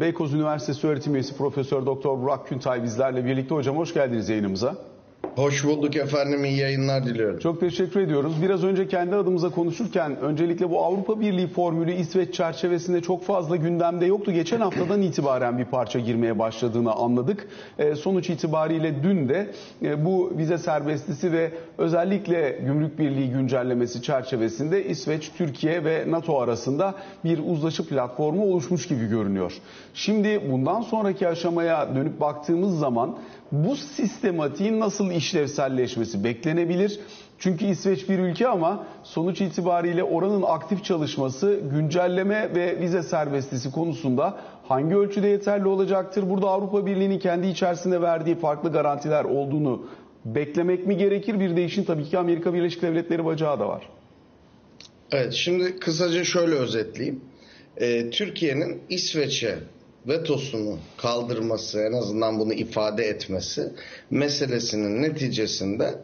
Beykoz Üniversitesi öğretim üyesi Profesör Doktor Burak Küntay bizlerle birlikte. Hocam hoş geldiniz yayınımıza. Hoş bulduk efendim, iyi yayınlar diliyorum. Çok teşekkür ediyoruz. Biraz önce kendi adımıza konuşurken öncelikle bu Avrupa Birliği formülü İsveç çerçevesinde çok fazla gündemde yoktu. Geçen haftadan itibaren bir parça girmeye başladığını anladık. Sonuç itibariyle dün de bu vize serbestisi ve özellikle gümrük birliği güncellemesi çerçevesinde İsveç, Türkiye ve NATO arasında bir uzlaşı platformu oluşmuş gibi görünüyor. Şimdi bundan sonraki aşamaya dönüp baktığımız zaman bu sistematiğin nasıl işlevselleşmesi beklenebilir? Çünkü İsveç bir ülke ama sonuç itibariyle oranın aktif çalışması güncelleme ve vize serbestisi konusunda hangi ölçüde yeterli olacaktır? Burada Avrupa Birliği'nin kendi içerisinde verdiği farklı garantiler olduğunu beklemek mi gerekir? Bir de işin tabii ki Amerika Birleşik Devletleri bacağı da var. Evet, şimdi kısaca şöyle özetleyeyim. Türkiye'nin İsveç'e vetosunu kaldırması, en azından bunu ifade etmesi meselesinin neticesinde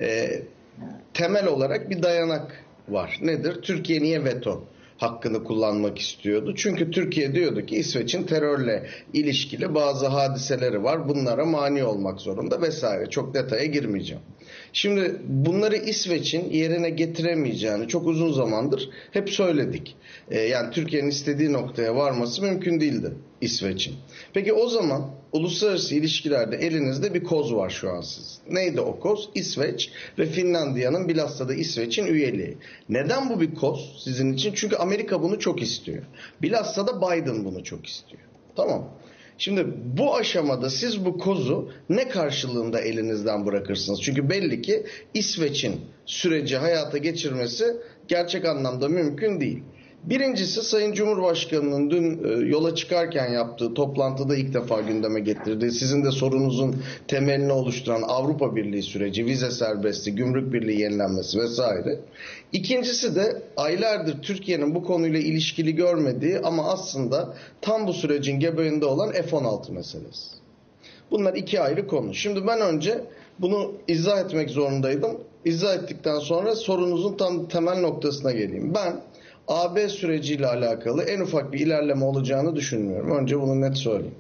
temel olarak bir dayanak var. Nedir? Türkiye niye veto hakkını kullanmak istiyordu? Çünkü Türkiye diyordu ki İsveç'in terörle ilişkili bazı hadiseleri var. Bunlara mani olmak zorunda vesaire. Çok detaya girmeyeceğim. Şimdi bunları İsveç'in yerine getiremeyeceğini çok uzun zamandır hep söyledik. Yani Türkiye'nin istediği noktaya varması mümkün değildi İsveç'in. Peki o zaman uluslararası ilişkilerde elinizde bir koz var şu an siz. Neydi o koz? İsveç ve Finlandiya'nın bilhassa da İsveç'in üyeliği. Neden bu bir koz sizin için? Çünkü Amerika bunu çok istiyor. Bilhassa da Biden bunu çok istiyor. Tamam. Şimdi bu aşamada siz bu kozu ne karşılığında elinizden bırakırsınız? Çünkü belli ki İsveç'in süreci hayata geçirmesi gerçek anlamda mümkün değil. Birincisi, Sayın Cumhurbaşkanı'nın dün yola çıkarken yaptığı toplantıda ilk defa gündeme getirdiği, sizin de sorunuzun temelini oluşturan Avrupa Birliği süreci, vize serbestliği, gümrük birliği yenilenmesi vesaire. İkincisi de aylardır Türkiye'nin bu konuyla ilişkili görmediği ama aslında tam bu sürecin göbeğinde olan F-16 meselesi. Bunlar iki ayrı konu. Şimdi ben önce bunu izah etmek zorundaydım. İzah ettikten sonra sorunuzun tam temel noktasına geleyim. Ben AB süreciyle alakalı en ufak bir ilerleme olacağını düşünmüyorum. Önce bunu net söyleyeyim.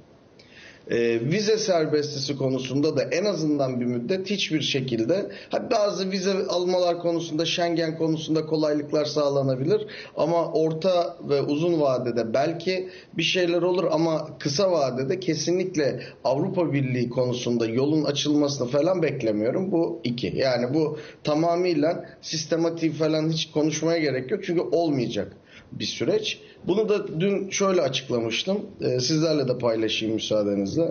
Vize serbestisi konusunda da en azından bir müddet hiçbir şekilde, bazı vize almalar konusunda, Schengen konusunda kolaylıklar sağlanabilir ama orta ve uzun vadede belki bir şeyler olur ama kısa vadede kesinlikle Avrupa Birliği konusunda yolun açılmasını falan beklemiyorum. Bu iki. Yani bu tamamıyla sistematik falan hiç konuşmaya gerek yok çünkü olmayacak bir süreç. Bunu da dün şöyle açıklamıştım. Sizlerle de paylaşayım müsaadenizle.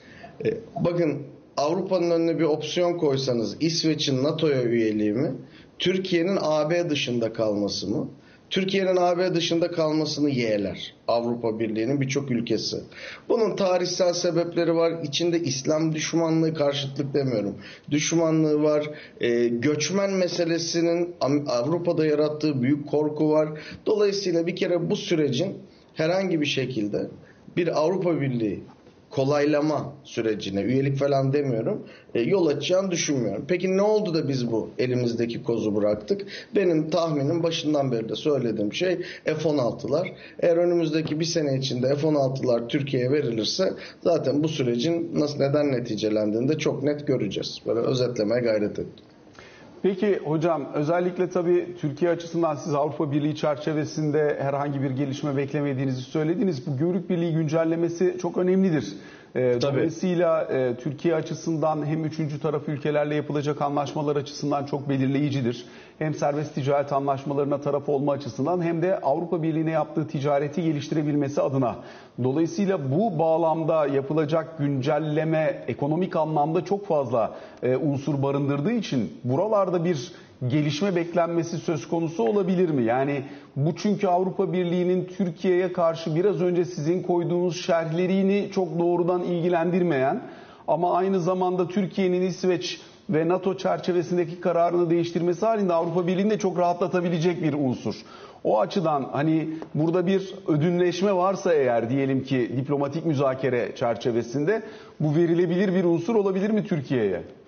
Bakın, Avrupa'nın önüne bir opsiyon koysanız İsveç'in NATO'ya üyeliği mi? Türkiye'nin AB dışında kalması mı? Türkiye'nin AB dışında kalmasını yeğler Avrupa Birliği'nin birçok ülkesi. Bunun tarihsel sebepleri var. İçinde İslam düşmanlığı, karşıtlık demiyorum, düşmanlığı var. Göçmen meselesinin Avrupa'da yarattığı büyük korku var. Dolayısıyla bir kere bu sürecin herhangi bir şekilde bir Avrupa Birliği kolaylama sürecine, üyelik falan demiyorum, yol açacağını düşünmüyorum. Peki ne oldu da biz bu elimizdeki kozu bıraktık? Benim tahminim, başından beri de söylediğim şey, F-16'lar. Eğer önümüzdeki bir sene içinde F-16'lar Türkiye'ye verilirse zaten bu sürecin neden neticelendiğini de çok net göreceğiz. Böyle özetlemeye gayret ettim. Peki hocam, özellikle tabii Türkiye açısından siz Avrupa Birliği çerçevesinde herhangi bir gelişme beklemediğinizi söylediniz. Bu gümrük birliği güncellemesi çok önemlidir. Dolayısıyla Türkiye açısından hem üçüncü taraf ülkelerle yapılacak anlaşmalar açısından çok belirleyicidir. Hem serbest ticaret anlaşmalarına taraf olma açısından hem de Avrupa Birliği'ne yaptığı ticareti geliştirebilmesi adına. Dolayısıyla bu bağlamda yapılacak güncelleme ekonomik anlamda çok fazla unsur barındırdığı için buralarda bir gelişme beklenmesi söz konusu olabilir mi? Yani bu, çünkü Avrupa Birliği'nin Türkiye'ye karşı biraz önce sizin koyduğunuz şerhlerini çok doğrudan ilgilendirmeyen ama aynı zamanda Türkiye'nin İsveç ve NATO çerçevesindeki kararını değiştirmesi halinde Avrupa Birliği'ni de çok rahatlatabilecek bir unsur. O açıdan hani burada bir ödünleşme varsa eğer, diyelim ki diplomatik müzakere çerçevesinde, bu verilebilir bir unsur olabilir mi Türkiye'ye?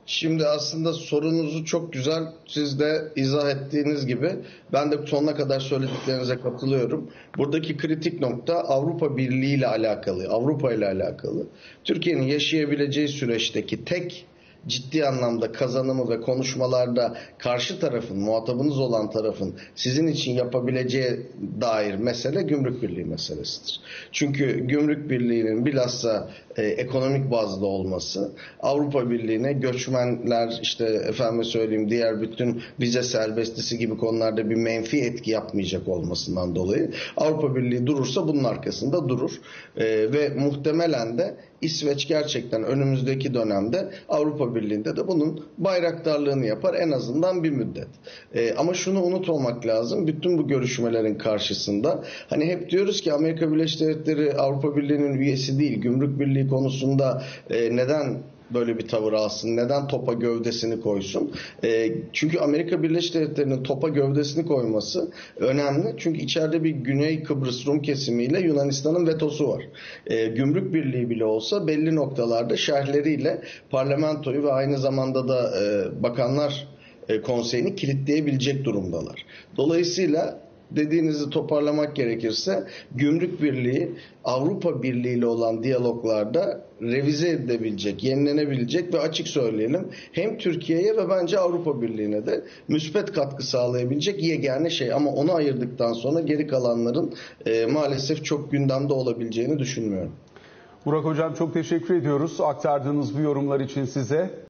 Şimdi aslında sorunuzu çok güzel siz de izah ettiğiniz gibi ben de sonuna kadar söylediklerinize katılıyorum. Buradaki kritik nokta Avrupa Birliği ile alakalı, Avrupa ile alakalı. Türkiye'nin yaşayabileceği süreçteki tek ciddi anlamda kazanımı ve konuşmalarda karşı tarafın, muhatabınız olan tarafın sizin için yapabileceği dair mesele gümrük birliği meselesidir. Çünkü gümrük birliğinin bilhassa ekonomik bazda olması Avrupa Birliği'ne göçmenler işte efendim söyleyeyim diğer bütün vize serbestisi gibi konularda bir menfi etki yapmayacak olmasından dolayı Avrupa Birliği durursa bunun arkasında durur. Ve muhtemelen de İsveç gerçekten önümüzdeki dönemde Avrupa Birliği'nde de bunun bayraktarlığını yapar en azından bir müddet. Ama şunu unutmamak lazım. Bütün bu görüşmelerin karşısında hani hep diyoruz ki Amerika Birleşik Devletleri Avrupa Birliği'nin üyesi değil. Gümrük Birliği konusunda neden böyle bir tavır alsın? Neden topa gövdesini koysun? Çünkü Amerika Birleşik Devletleri'nin topa gövdesini koyması önemli. Çünkü içeride bir Güney Kıbrıs Rum kesimiyle Yunanistan'ın vetosu var. Gümrük Birliği bile olsa belli noktalarda şerhleriyle parlamentoyu ve aynı zamanda da bakanlar konseyini kilitleyebilecek durumdalar. Dolayısıyla dediğinizi toparlamak gerekirse Gümrük Birliği Avrupa Birliği ile olan diyaloglarda revize edilebilecek, yenilenebilecek ve açık söyleyelim hem Türkiye'ye ve bence Avrupa Birliği'ne de müspet katkı sağlayabilecek yegane şey. Ama onu ayırdıktan sonra geri kalanların maalesef çok gündemde olabileceğini düşünmüyorum. Burak Hocam çok teşekkür ediyoruz aktardığınız bu yorumlar için size.